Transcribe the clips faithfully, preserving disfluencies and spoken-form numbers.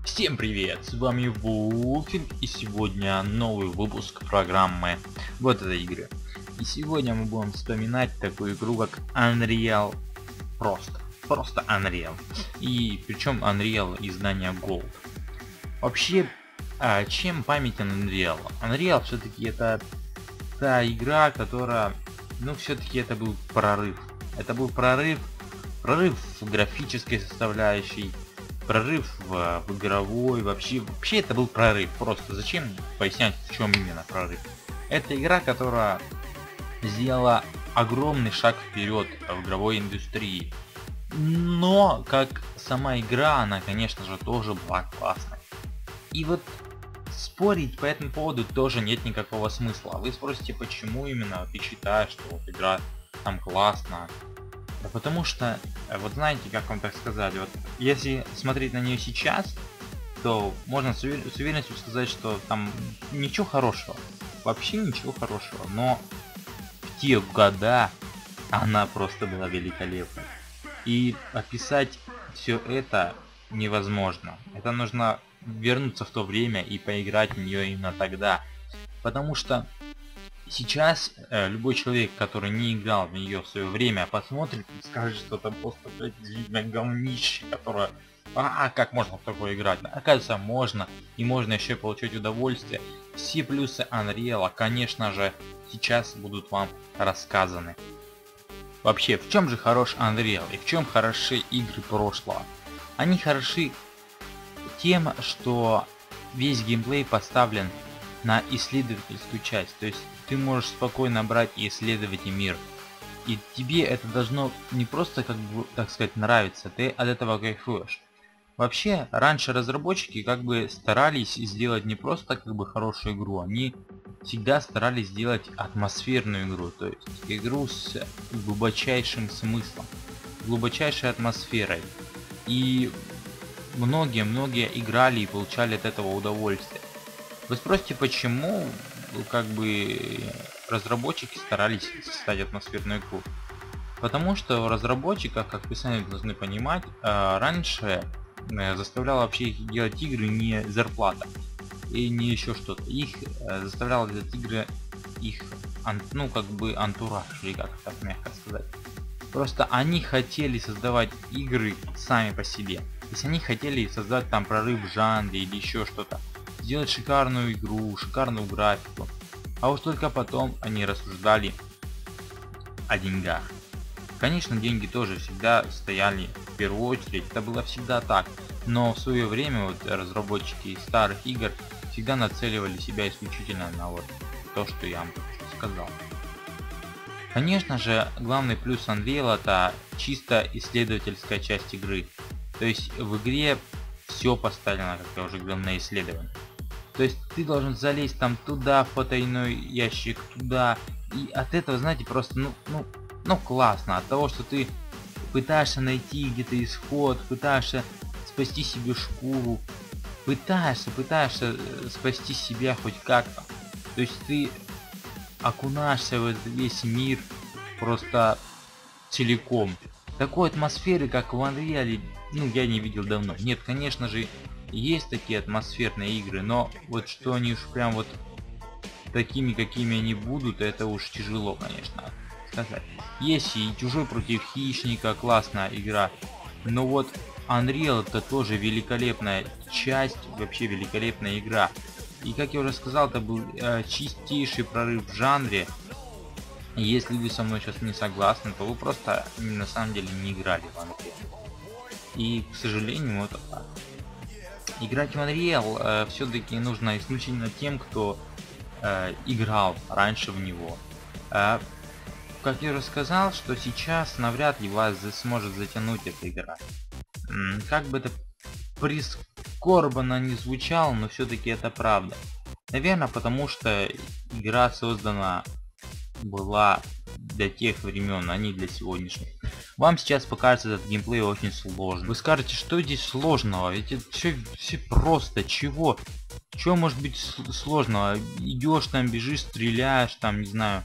Всем привет, с вами Вулфинг, и сегодня новый выпуск программы вот этой игры. И сегодня мы будем вспоминать такую игру как Unreal, просто, просто Unreal. И причем Unreal издания Gold. Вообще, а, чем памятен Unreal? Unreal все-таки это та игра, которая, ну все-таки это был прорыв. Это был прорыв, прорыв в графической составляющей. Прорыв в, в игровой, вообще, вообще это был прорыв. Просто зачем пояснять, в чем именно прорыв? Это игра, которая сделала огромный шаг вперед в игровой индустрии. Но как сама игра, она, конечно же, тоже была классной. И вот спорить по этому поводу тоже нет никакого смысла. Вы спросите, почему именно ты считаешь, что вот игра там классная? Да потому что, вот знаете, как вам так сказать, вот если смотреть на нее сейчас, то можно с, увер с уверенностью сказать, что там ничего хорошего, вообще ничего хорошего, но в те года она просто была великолепной. И описать все это невозможно. Это нужно вернуться в то время и поиграть в нее именно тогда, потому что сейчас э, любой человек, который не играл в нее в свое время, посмотрит и скажет, что это просто, блядь, видно говнище, которое... А, как можно в такое играть? Оказывается, можно. И можно еще получать удовольствие. Все плюсы Unreal, конечно же, сейчас будут вам рассказаны. Вообще, в чем же хорош Unreal и в чем хороши игры прошлого? Они хороши тем, что весь геймплей поставлен на исследовательскую часть. То есть ты можешь спокойно брать и исследовать мир. И тебе это должно не просто, как бы, так сказать, нравиться, ты от этого кайфуешь. Вообще, раньше разработчики как бы старались сделать не просто как бы хорошую игру, они всегда старались сделать атмосферную игру, то есть игру с глубочайшим смыслом, глубочайшей атмосферой. И многие-многие играли и получали от этого удовольствие. Вы спросите, почему как бы разработчики старались создать атмосферную игру? Потому что у разработчиков, как вы сами должны понимать, раньше заставляла вообще их делать игры не зарплата и не еще что-то. Их заставляла делать игры их, ну как бы антураж, или как так мягко сказать. Просто они хотели создавать игры сами по себе. То есть они хотели создать там прорыв в жанре или еще что-то. Сделать шикарную игру, шикарную графику. А уж только потом они рассуждали о деньгах. Конечно, деньги тоже всегда стояли в первую очередь, это было всегда так. Но в свое время вот разработчики старых игр всегда нацеливали себя исключительно на вот то, что я вам сказал. Конечно же, главный плюс Unreal — это чисто исследовательская часть игры. То есть в игре все поставлено, как я уже говорил, на исследование. То есть ты должен залезть там туда, в потайной ящик, туда. И от этого, знаете, просто, ну, ну, ну классно. От того, что ты пытаешься найти где-то исход, пытаешься спасти себе шкуру. Пытаешься, пытаешься спасти себя хоть как-то. То есть ты окунаешься в этот весь мир просто целиком. Такой атмосферы, как в Unreal, ну, я не видел давно. Нет, конечно же, есть такие атмосферные игры, но вот что они уж прям вот такими, какими они будут, это уж тяжело, конечно, сказать. Есть и Чужой против Хищника, классная игра, но вот Unreal — это тоже великолепная часть, вообще великолепная игра. И как я уже сказал, это был э, чистейший прорыв в жанре. И если вы со мной сейчас не согласны, то вы просто на самом деле не играли в Unreal. И, к сожалению, вот так. Играть в Unreal э, все-таки нужно исключительно тем, кто э, играл раньше в него. Э, как я уже сказал, что сейчас навряд ли вас сможет затянуть эта игра. М -м, как бы это прискорбно не звучало, но все-таки это правда. Наверное, потому что игра создана была для тех времен, а не для сегодняшних. Вам сейчас покажется этот геймплей очень сложным. Вы скажете, что здесь сложного? Ведь это все, все просто. Чего? Чего может быть сложного? Идешь там, бежишь, стреляешь, там, не знаю,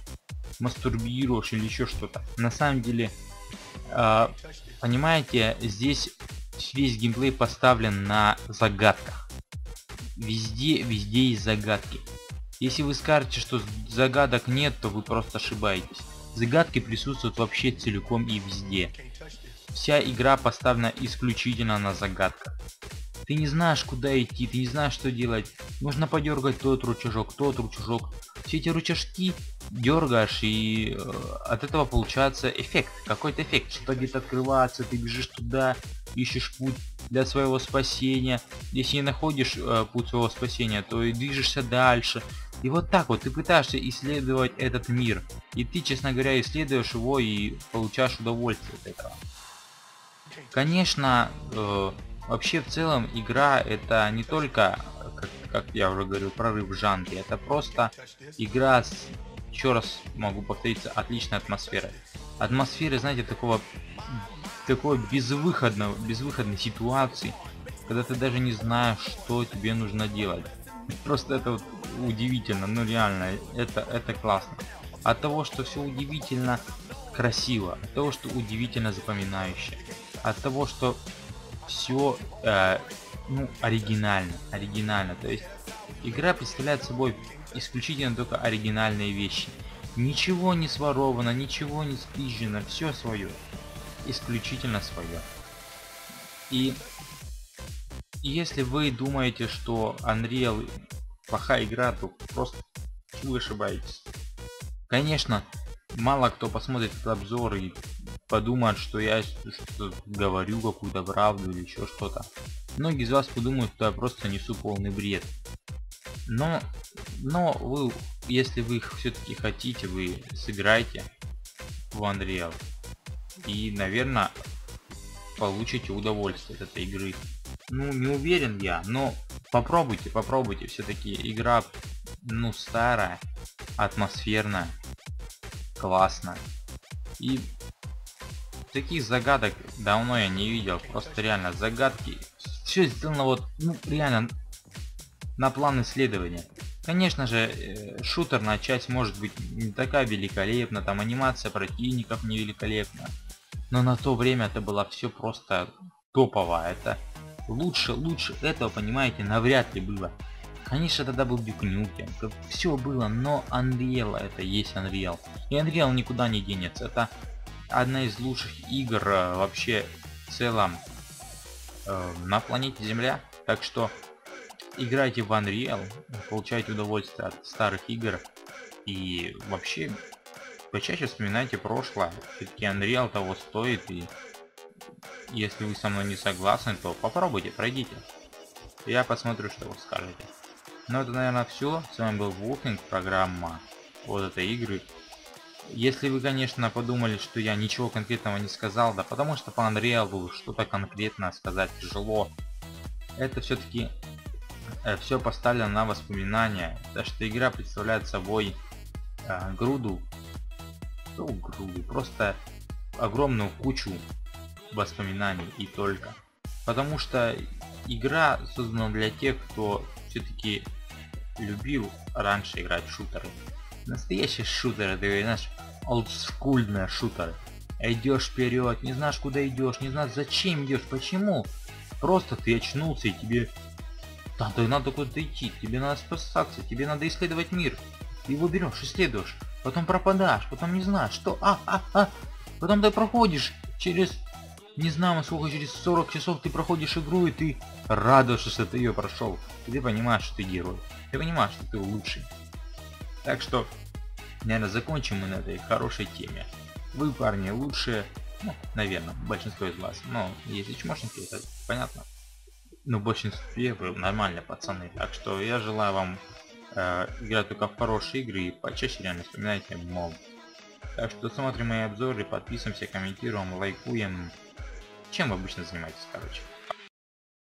мастурбируешь или еще что-то. На самом деле, э, понимаете, здесь весь геймплей поставлен на загадках. Везде, везде есть загадки. Если вы скажете, что загадок нет, то вы просто ошибаетесь. Загадки присутствуют вообще целиком и везде. Вся игра поставлена исключительно на загадках. Ты не знаешь, куда идти, ты не знаешь, что делать. Нужно подергать тот рычажок, тот рычажок. Все эти рычажки дергаешь, и э, от этого получается эффект. Какой-то эффект. Что где-то открывается, ты бежишь туда, ищешь путь для своего спасения. Если не находишь э, путь своего спасения, то и движешься дальше. И вот так вот ты пытаешься исследовать этот мир. И ты, честно говоря, исследуешь его и получаешь удовольствие от этого. Конечно, э, вообще в целом игра это не только, как, как я уже говорил, прорыв в жанре. Это просто игра с, еще раз могу повториться, отличной атмосферой. Атмосфера, знаете, такого, такой безвыходного, безвыходной ситуации, когда ты даже не знаешь, что тебе нужно делать. Просто это вот удивительно, ну реально, это, это классно. От того, что все удивительно красиво, от того, что удивительно запоминающе, от того, что все э, ну, оригинально, оригинально. То есть игра представляет собой исключительно только оригинальные вещи. Ничего не своровано, ничего не спизжено, все свое, исключительно свое. И если вы думаете, что Unreal плохая игра, то просто вы ошибаетесь. Конечно, мало кто посмотрит этот обзор и подумает, что я что говорю какую-то правду или еще что-то. Многие из вас подумают, что я просто несу полный бред. Но, но вы, если вы все-таки хотите, вы сыграйте в Unreal и, наверное, получите удовольствие от этой игры. Ну, не уверен я, но попробуйте, попробуйте. Все-таки игра, ну, старая, атмосферная, классная. И таких загадок давно я не видел. Просто реально загадки. Все сделано вот, ну, реально на план исследования. Конечно же, шутерная часть может быть не такая великолепна, там анимация противников не великолепна. Но на то время это было все просто топово. Это лучше, лучше этого, понимаете, навряд ли было. Конечно, тогда был Duke Nukem, все было, но Unreal это есть Unreal. И Unreal никуда не денется. Это одна из лучших игр вообще в целом э, на планете Земля. Так что играйте в Unreal, получайте удовольствие от старых игр. И вообще почаще вспоминайте прошлое. Все-таки Unreal того стоит. И если вы со мной не согласны, то попробуйте, пройдите. Я посмотрю, что вы скажете. Ну это, наверное, все. С вами был Walking, программа вот этой игры. Если вы, конечно, подумали, что я ничего конкретного не сказал, да потому что по Unreal что-то конкретно сказать тяжело. Это все-таки э, все поставлено на воспоминания. Так что игра представляет собой э, груду, ну, груду, просто огромную кучу воспоминаний и только. Потому что игра создана для тех, кто все-таки любил раньше играть в шутеры. Настоящие шутеры, ты знаешь, олдскульные шутеры. Идешь вперед, не знаешь куда идешь, не знаешь зачем идешь, почему. Просто ты очнулся и тебе надо, надо куда-то идти, тебе надо спасаться, тебе надо исследовать мир. Ты его берешь, исследуешь, потом пропадаешь, потом не знаешь, что, а, а, а. Потом ты проходишь через, не знаю сколько, через сорок часов ты проходишь игру и ты радуешься, что ты ее прошел. И ты понимаешь, что ты герой. Ты понимаешь, что ты лучший. Так что, наверное, закончим мы на этой хорошей теме. Вы, парни, лучшие, ну, наверное, большинство из вас. Но если чмошники, это понятно. Но в большинстве вы нормальные пацаны. Так что я желаю вам э, играть только в хорошие игры и почаще реально вспоминайте моб. Так что смотрим мои обзоры, подписываемся, комментируем, лайкуем. Чем вы обычно занимаетесь, короче.